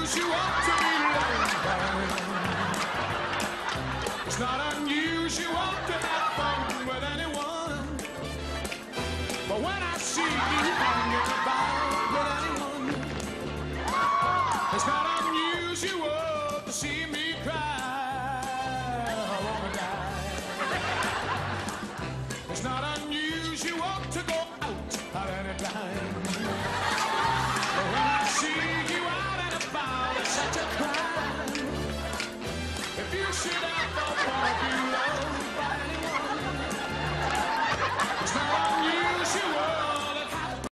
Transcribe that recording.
unusual to be loved by anyone. It's not unusual to have fun with anyone. But when I see you hanging about with anyone, it's not unusual to see me cry. I wanna die. It's not unusual to go out at any time.